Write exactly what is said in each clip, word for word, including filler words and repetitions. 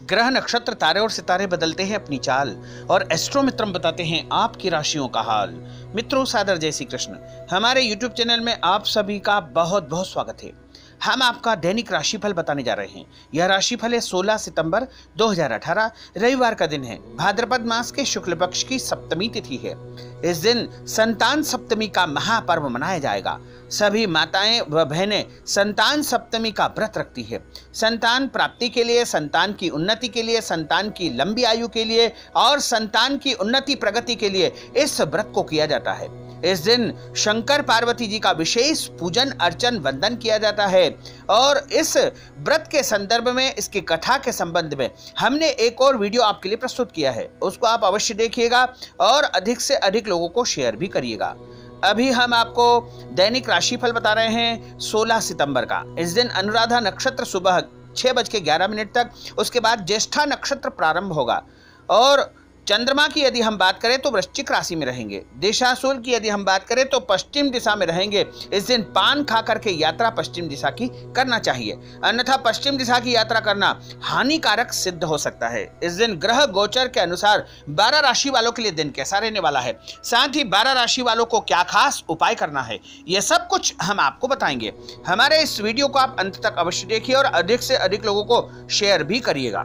ग्रह नक्षत्र तारे और सितारे बदलते हैं अपनी चाल और एस्ट्रो मित्रम बताते हैं आपकी राशियों का हाल। मित्रों, सादर जय श्री कृष्ण। हमारे यूट्यूब चैनल में आप सभी का बहुत बहुत स्वागत है। हम आपका दैनिक राशिफल बताने जा रहे हैं। यह राशिफल है सोलह सितंबर दो हज़ार अठारह, रविवार का दिन है। भाद्रपद मास के शुक्ल पक्ष की सप्तमी तिथि है। इस दिन संतान सप्तमी का महापर्व मनाया जाएगा। सभी माताएं व बहनें संतान सप्तमी का व्रत रखती है। संतान प्राप्ति के लिए, संतान की उन्नति के लिए, संतान की लंबी आयु के लिए और संतान की उन्नति प्रगति के लिए इस व्रत को किया जाता है। इस दिन शंकर पार्वती जी का विशेष पूजन अर्चन वंदन किया जाता है और इस व्रत के संदर्भ में, इसकी कथा के संबंध में हमने एक और वीडियो आपके लिए प्रस्तुत किया है। उसको आप अवश्य देखिएगा और अधिक से अधिक लोगों को शेयर भी करिएगा। अभी हम आपको दैनिक राशिफल बता रहे हैं सोलह सितंबर का। इस दिन अनुराधा नक्षत्र सुबह छह बज के ग्यारह मिनट तक, उसके बाद ज्येष्ठा नक्षत्र प्रारंभ होगा और चंद्रमा की यदि हम बात करें तो वृश्चिक राशि में रहेंगे। दिशाशूल की यदि हम बात करें तो पश्चिम दिशा में रहेंगे। इस दिन पान खा करके यात्रा पश्चिम दिशा की करना चाहिए, अन्यथा पश्चिम दिशा की यात्रा करना हानिकारक सिद्ध हो सकता है। इस दिन ग्रह गोचर के अनुसार बारह राशि वालों के लिए दिन कैसा रहने वाला है, साथ ही बारह राशि वालों को क्या खास उपाय करना है, यह सब कुछ हम आपको बताएंगे। हमारे इस वीडियो को आप अंत तक अवश्य देखिए और अधिक से अधिक लोगों को शेयर भी करिएगा।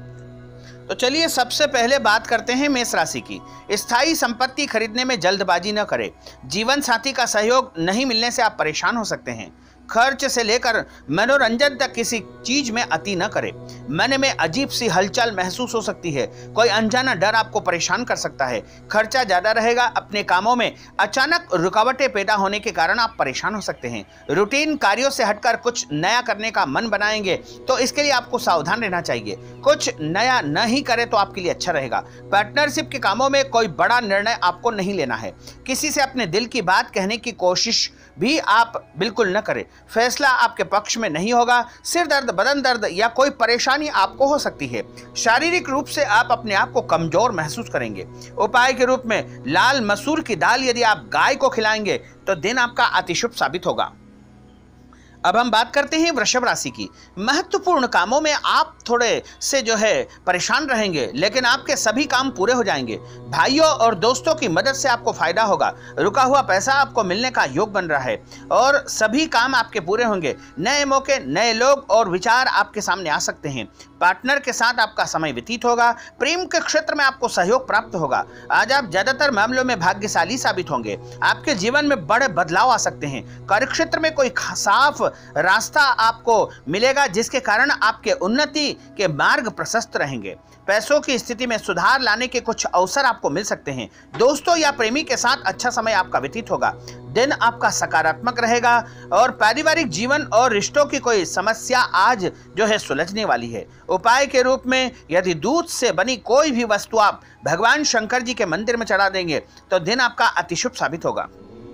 तो चलिए सबसे पहले बात करते हैं मेष राशि की। स्थायी संपत्ति खरीदने में जल्दबाजी न करें। जीवन साथी का सहयोग नहीं मिलने से आप परेशान हो सकते हैं। खर्च से लेकर मनोरंजन तक किसी चीज में अति न करें। मन में अजीब सी हलचल महसूस हो सकती है। कोई अनजाना डर आपको परेशान कर सकता है। खर्चा ज्यादा रहेगा। अपने कामों में अचानक रुकावटें पैदा होने के कारण आप परेशान हो सकते हैं। रूटीन कार्यों से हटकर कुछ नया करने का मन बनाएंगे तो इसके लिए आपको सावधान रहना चाहिए। कुछ नया न ही करें तो आपके लिए अच्छा रहेगा। पार्टनरशिप के कामों में कोई बड़ा निर्णय आपको नहीं लेना है। किसी से अपने दिल की बात कहने की कोशिश भी आप बिल्कुल न करें। फैसला आपके पक्ष में नहीं होगा। सिर दर्द, बदन दर्द या कोई परेशानी आपको हो सकती है। शारीरिक रूप से आप अपने आप को कमजोर महसूस करेंगे। उपाय के रूप में लाल मसूर की दाल यदि आप गाय को खिलाएंगे तो दिन आपका अतिशुभ साबित होगा। अब हम बात करते हैं वृषभ राशि की। महत्वपूर्ण कामों में आप थोड़े से जो है परेशान रहेंगे, लेकिन आपके सभी काम पूरे हो जाएंगे। भाइयों और दोस्तों की मदद से आपको फायदा होगा। रुका हुआ पैसा आपको मिलने का योग बन रहा है और सभी काम आपके पूरे होंगे। नए मौके, नए लोग और विचार आपके सामने आ सकते हैं। पार्टनर के साथ आपका समय व्यतीत होगा। प्रेम के क्षेत्र में आपको सहयोग प्राप्त होगा। आज आप ज्यादातर मामलों में भाग्यशाली साबित होंगे। आपके जीवन में बड़े बदलाव आ सकते हैं। कार्यक्षेत्र में कोई साफ रास्ता आपको मिलेगा जिसके कारण आपके उन्नति के मार्ग प्रशस्त रहेंगे। पैसों की स्थिति में सुधार लाने के कुछ अवसर आपको मिल सकते हैं। दोस्तों या प्रेमी के साथ अच्छा समय आपका व्यतीत होगा। दिन आपका सकारात्मक रहेगा और पारिवारिक जीवन और रिश्तों की कोई समस्या आज जो है सुलझने वाली है। उपाय के रूप में यदि दूध से बनी कोई भी वस्तु आप भगवान शंकर जी के मंदिर में चढ़ा देंगे तो दिन आपका अतिशुभ साबित होगा।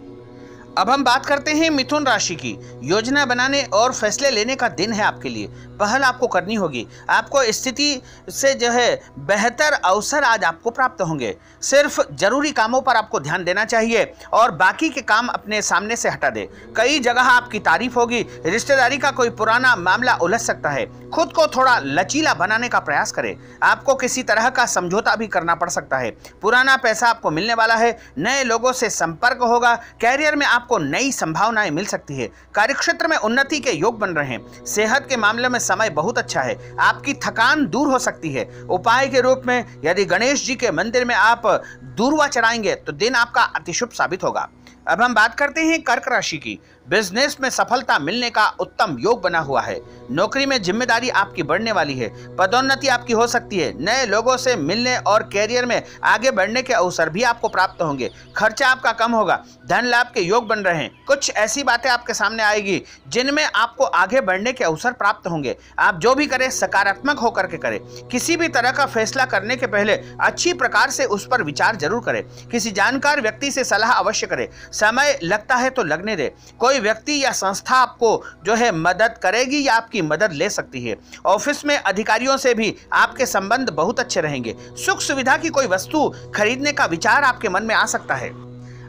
अब हम बात करते हैं मिथुन राशि की। योजना बनाने और फैसले लेने का दिन है आपके लिए। पहल आपको करनी होगी। आपको स्थिति से जो है बेहतर अवसर आज आपको प्राप्त होंगे। सिर्फ जरूरी कामों पर आपको ध्यान देना चाहिए और बाकी के काम अपने सामने से हटा दे। कई जगह आपकी तारीफ होगी। रिश्तेदारी का कोई पुराना मामला उलझ सकता है। खुद को थोड़ा लचीला बनाने का प्रयास करें। आपको किसी तरह का समझौता भी करना पड़ सकता है। पुराना पैसा आपको मिलने वाला है। नए लोगों से संपर्क होगा। कैरियर में आपको नई संभावनाएं मिल सकती है। कार्यक्षेत्र में उन्नति के योग बन रहे हैं। सेहत के मामले में समय बहुत अच्छा है। आपकी थकान दूर हो सकती है। उपाय के रूप में यदि गणेश जी के मंदिर में आप दूर्वा चढ़ाएंगे तो दिन आपका अतिशुभ साबित होगा। अब हम बात करते हैं कर्क राशि की। बिजनेस में सफलता मिलने का उत्तम योग बना हुआ है। नौकरी में जिम्मेदारी आपकी बढ़ने वाली है। पदोन्नति आपकी हो सकती है। नए लोगों से मिलने और कैरियर में आगे बढ़ने के अवसर भी आपको प्राप्त होंगे। खर्चा आपका कम होगा। धन लाभ के योग बन रहे हैं। कुछ ऐसी बातें आपके सामने आएगी जिनमें आपको आगे बढ़ने के अवसर प्राप्त होंगे। आप जो भी करें सकारात्मक होकर के करें। किसी भी तरह का फैसला करने के पहले अच्छी प्रकार से उस पर विचार जरूर करें। किसी जानकार व्यक्ति से सलाह अवश्य करें। समय लगता है तो लगने दे। कोई व्यक्ति या संस्था आपको जो है मदद करेगी या आपकी मदद ले सकती है। ऑफिस में अधिकारियों से भी आपके संबंध बहुत अच्छे रहेंगे। सुख सुविधा की कोई वस्तु खरीदने का विचार आपके मन में आ सकता है।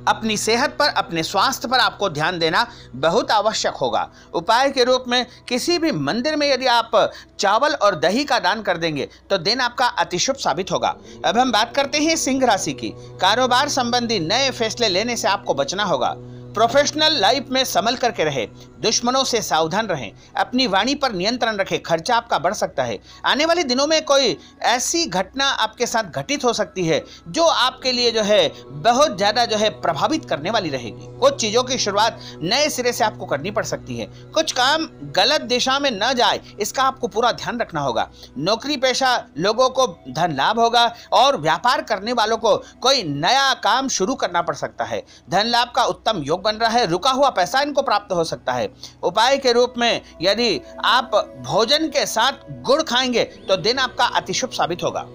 अपनी सेहत पर, अपने स्वास्थ्य पर आपको ध्यान देना बहुत आवश्यक होगा। उपाय के रूप में किसी भी मंदिर में यदि आप चावल और दही का दान कर देंगे तो दिन आपका अति शुभ साबित होगा। अब हम बात करते हैं सिंह राशि की। कारोबार संबंधी नए फैसले लेने से आपको बचना होगा। प्रोफेशनल लाइफ में संभल करके रहे, दुश्मनों से सावधान रहें, अपनी वाणी पर नियंत्रण रखें, खर्चा आपका बढ़ सकता है। आने वाले दिनों में कोई ऐसी घटना आपके साथ घटित हो सकती है जो आपके लिए जो है बहुत ज्यादा जो है प्रभावित करने वाली रहेगी। कुछ चीजों की शुरुआत नए सिरे से आपको करनी पड़ सकती है। कुछ काम गलत दिशा में न जाए, इसका आपको पूरा ध्यान रखना होगा। नौकरी पेशा लोगों को धन लाभ होगा और व्यापार करने वालों को कोई नया काम शुरू करना पड़ सकता है। धन लाभ का उत्तम योग बन रहा है। रुका हुआ पैसा इनको प्राप्त हो सकता है। उपाय के रूप में यदि आप भोजन के साथ गुड़ खाएंगे तो दिन आपका अति शुभ साबित होगा।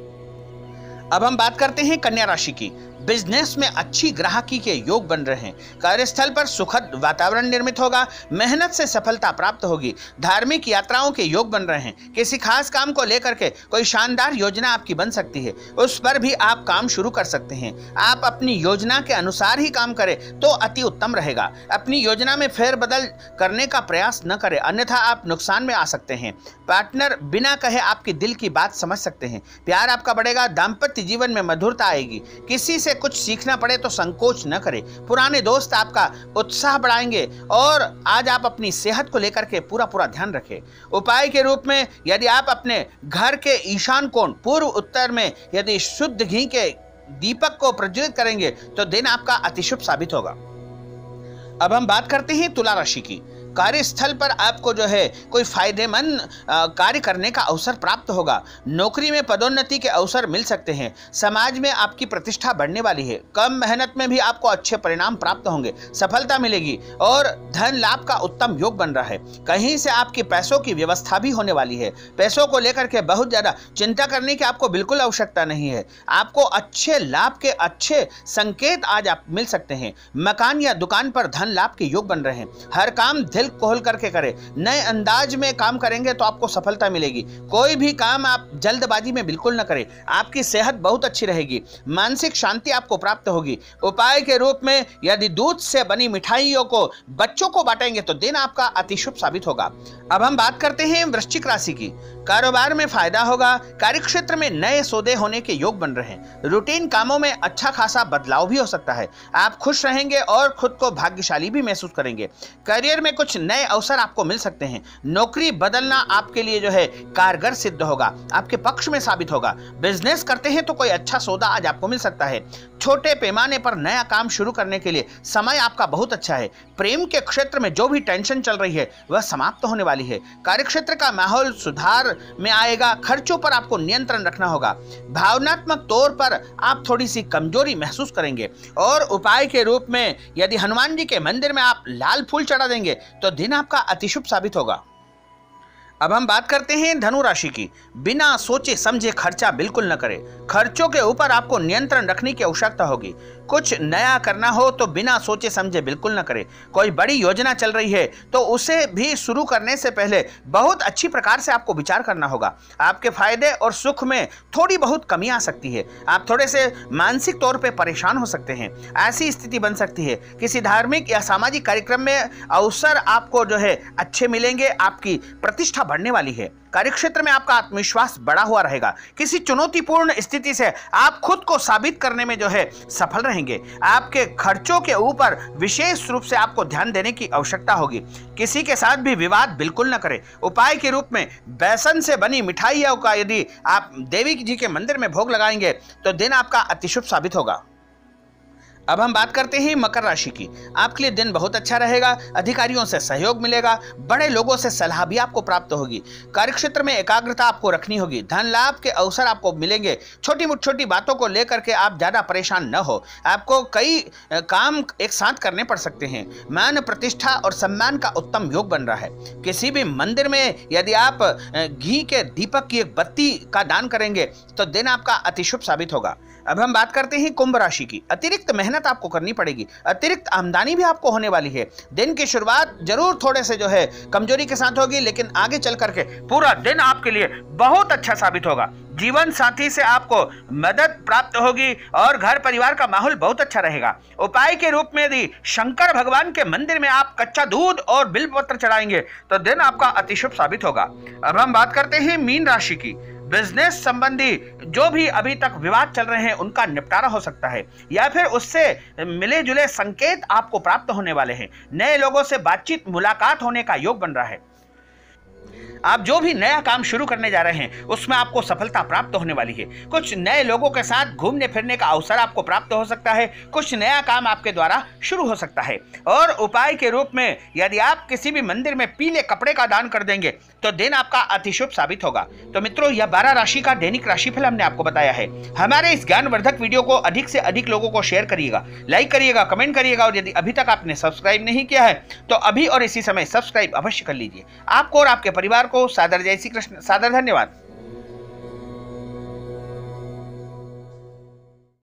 अब हम बात करते हैं कन्या राशि की। बिजनेस में अच्छी ग्राहकी के योग बन रहे हैं। कार्यस्थल पर सुखद वातावरण निर्मित होगा। मेहनत से सफलता प्राप्त होगी। धार्मिक यात्राओं के योग बन रहे हैं। किसी खास काम को लेकर के कोई शानदार योजना आपकी बन सकती है, उस पर भी आप काम शुरू कर सकते हैं। आप अपनी योजना के अनुसार ही काम करें तो अति उत्तम रहेगा। अपनी योजना में फेरबदल करने का प्रयास न करें, अन्यथा आप नुकसान में आ सकते हैं। पार्टनर बिना कहे आपकी दिल की बात समझ सकते हैं। प्यार आपका बढ़ेगा। दाम्पत्य जीवन में मधुरता आएगी। किसी से कुछ सीखना पड़े तो संकोच न करें। पुराने दोस्त आपका उत्साह बढ़ाएंगे और आज आप अपनी सेहत को लेकर के पूरा पूरा ध्यान रखें। उपाय के रूप में यदि आप अपने घर के ईशान कोण पूर्व उत्तर में यदि शुद्ध घी के दीपक को प्रज्वलित करेंगे तो दिन आपका अति शुभ साबित होगा। अब हम बात करते हैं तुला राशि की। कार्यस्थल पर आपको जो है कोई फायदेमंद कार्य करने का अवसर प्राप्त होगा। नौकरी में पदोन्नति के अवसर मिल सकते हैं। समाज में आपकी प्रतिष्ठा बढ़ने वाली है। कम मेहनत में भी आपको अच्छे परिणाम प्राप्त होंगे। सफलता मिलेगी और धन लाभ का उत्तम योग बन रहा है। कहीं से आपकी पैसों की व्यवस्था भी होने वाली है। पैसों को लेकर के बहुत ज्यादा चिंता करने की आपको बिल्कुल आवश्यकता नहीं है। आपको अच्छे लाभ के अच्छे संकेत आज आप मिल सकते हैं। मकान या दुकान पर धन लाभ के योग बन रहे हैं। हर काम दिल खोल करके करें। नए अंदाज में काम करेंगे तो आपको सफलता मिलेगी। कोई भी काम आप जल्दबाजी में बिल्कुल न करें। आपकी सेहत बहुत अच्छी रहेगी। मानसिक शांति आपको प्राप्त होगी। उपाय के रूप में यदि दूध से बनी मिठाइयों को बच्चों को बांटेंगे तो दिन आपका अति शुभ साबित होगा। अब हम बात करते हैं वृश्चिक राशि की। कारोबार में फायदा होगा। कार्यक्षेत्र में नए सौदे होने के योग बन रहे हैं। रूटीन कामों में अच्छा खासा बदलाव भी हो सकता है। आप खुश रहेंगे और खुद को भाग्यशाली भी महसूस करेंगे। करियर में कुछ नए अवसर आपको मिल सकते हैं। नौकरी बदलना आपके लिए जो है कारगर सिद्ध होगा, आपके पक्ष में साबित होगा। बिजनेस करते हैं तो कोई अच्छा सौदा आज आपको मिल सकता है। छोटे पैमाने पर नया काम शुरू करने के लिए समय आपका बहुत अच्छा है। प्रेम के क्षेत्र में जो भी टेंशन चल रही है वह समाप्त होने वाली है। कार्यक्षेत्र का माहौल सुधार में आएगा। खर्चों पर आपको नियंत्रण रखना होगा। भावनात्मक तौर पर आप थोड़ी सी कमजोरी महसूस करेंगे और उपाय के रूप में यदि हनुमान जी के मंदिर में आप लाल फूल चढ़ा देंगे तो दिन आपका अति शुभ साबित होगा। अब हम बात करते हैं धनु राशि की। बिना सोचे समझे खर्चा बिल्कुल न करें। खर्चों के ऊपर आपको नियंत्रण रखने की आवश्यकता होगी। कुछ नया करना हो तो बिना सोचे समझे बिल्कुल न करें। कोई बड़ी योजना चल रही है तो उसे भी शुरू करने से पहले बहुत अच्छी प्रकार से आपको विचार करना होगा। आपके फायदे और सुख में थोड़ी बहुत कमी आ सकती है। आप थोड़े से मानसिक तौर पे परेशान हो सकते हैं। ऐसी स्थिति बन सकती है। किसी धार्मिक या सामाजिक कार्यक्रम में अवसर आपको जो है अच्छे मिलेंगे। आपकी प्रतिष्ठा बढ़ने वाली है। कार्यक्षेत्र में आपका आत्मविश्वास बढ़ा हुआ रहेगा। किसी चुनौतीपूर्ण स्थिति से आप खुद को साबित करने में जो है सफल रहेंगे। आपके खर्चों के ऊपर विशेष रूप से आपको ध्यान देने की आवश्यकता होगी। किसी के साथ भी विवाद बिल्कुल न करें। उपाय के रूप में बेसन से बनी मिठाइयों का यदि आप देवी जी के मंदिर में भोग लगाएंगे तो दिन आपका अति शुभ साबित होगा। अब हम बात करते हैं मकर राशि की। आपके लिए दिन बहुत अच्छा रहेगा। अधिकारियों से सहयोग मिलेगा। बड़े लोगों से सलाह भी आपको प्राप्त होगी। कार्यक्षेत्र में एकाग्रता आपको रखनी होगी। धन लाभ के अवसर आपको मिलेंगे। छोटी छोटी बातों को लेकर के आप ज्यादा परेशान न हो। आपको कई काम एक साथ करने पड़ सकते हैं। मान प्रतिष्ठा और सम्मान का उत्तम योग बन रहा है। किसी भी मंदिर में यदि आप घी के दीपक की एक बत्ती का दान करेंगे तो दिन आपका अति शुभ साबित होगा। अब हम बात करते हैं कुंभ राशि की। अतिरिक्त मेहनत आपको करनी पड़ेगी, अतिरिक्त आमदनी भी आपको होने वाली है। दिन की शुरुआत जरूर थोड़े से जो है कमजोरी के साथ होगी, लेकिन आगे चल करके पूरा दिन आपके लिए बहुत अच्छा साबित होगा। जीवन साथी से आपको मदद प्राप्त होगी और घर परिवार का माहौल बहुत अच्छा रहेगा। उपाय के रूप में यदि शंकर भगवान के मंदिर में आप कच्चा दूध और बिल्वपत्र चढ़ाएंगे तो दिन आपका अतिशुभ साबित होगा। अब हम बात करते हैं मीन राशि की। बिजनेस संबंधी जो भी अभी तक विवाद चल रहे हैं उनका निपटारा हो सकता है, या फिर उससे मिले जुले संकेत आपको प्राप्त होने वाले हैं। नए लोगों से बातचीत मुलाकात होने का योग बन रहा है। आप जो भी नया काम शुरू करने जा रहे हैं उसमें आपको सफलता प्राप्त होने वाली है। कुछ नए लोगों के साथ घूमने फिरने का अवसर आपको प्राप्त हो सकता है। कुछ नया काम आपके द्वारा शुरू हो सकता है। और उपाय के रूप में यदि आप किसी भी मंदिर में पीले कपड़े का दान कर देंगे तो दिन आपका अतिशुभ साबित होगा। तो मित्रों, यह बारह राशि का दैनिक राशिफल हमने आपको बताया है। हमारे इस ज्ञानवर्धक वीडियो को अधिक से अधिक लोगों को शेयर करिएगा, लाइक करिएगा, कमेंट करिएगा, और यदि अभी तक आपने सब्सक्राइब नहीं किया है तो अभी और इसी समय सब्सक्राइब अवश्य कर लीजिए। आपको और आपके परिवार को सादर जय श्री कृष्ण, सादर धन्यवाद।